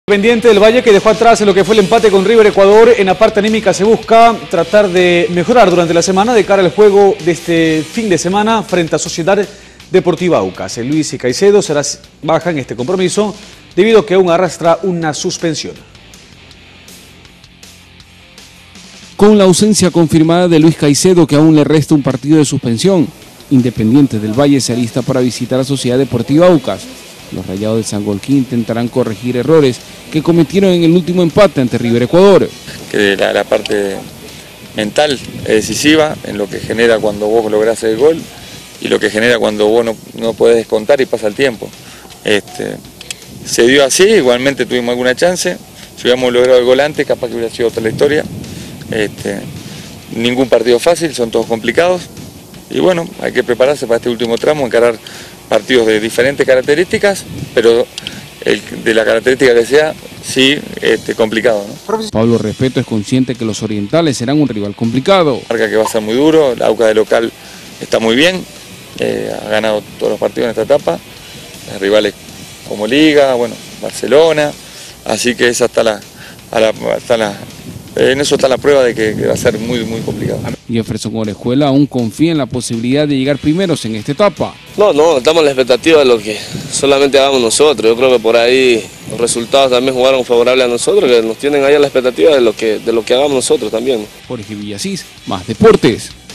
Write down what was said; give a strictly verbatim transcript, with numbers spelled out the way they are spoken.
Independiente del Valle, que dejó atrás lo que fue el empate con River Ecuador, en la parte anímica se busca tratar de mejorar durante la semana de cara al juego de este fin de semana frente a Sociedad Deportiva Aucas. Luis Caicedo será baja en este compromiso debido a que aún arrastra una suspensión. Con la ausencia confirmada de Luis Caicedo, que aún le resta un partido de suspensión, Independiente del Valle se alista para visitar a Sociedad Deportiva Aucas. Los Rayados de Sangolquí intentarán corregir errores que cometieron en el último empate ante River Ecuador. Que la, la parte mental es decisiva en lo que genera cuando vos lográs el gol y lo que genera cuando vos no, no podés descontar y pasa el tiempo. Este, se dio así, igualmente tuvimos alguna chance, si hubiéramos logrado el gol antes capaz que hubiera sido otra la historia. Este, ningún partido fácil, son todos complicados y bueno, hay que prepararse para este último tramo, encarar partidos de diferentes características, pero el, de la característica que sea, sí, este, complicado, ¿no? Pablo Respeto es consciente que los orientales serán un rival complicado. Marca que va a ser muy duro, la Aucas de local está muy bien, eh, ha ganado todos los partidos en esta etapa, los rivales como Liga, bueno, Barcelona, así que esa está la, a la, está la en eso está la prueba de que, que va a ser muy, muy complicado. Jefferson Orejuela aún confía en la posibilidad de llegar primeros en esta etapa. No, no, estamos a la expectativa de lo que solamente hagamos nosotros. Yo creo que por ahí los resultados también jugaron favorables a nosotros, que nos tienen ahí a la expectativa de lo que, de lo que hagamos nosotros también. Jorge Villasís, Más Deportes.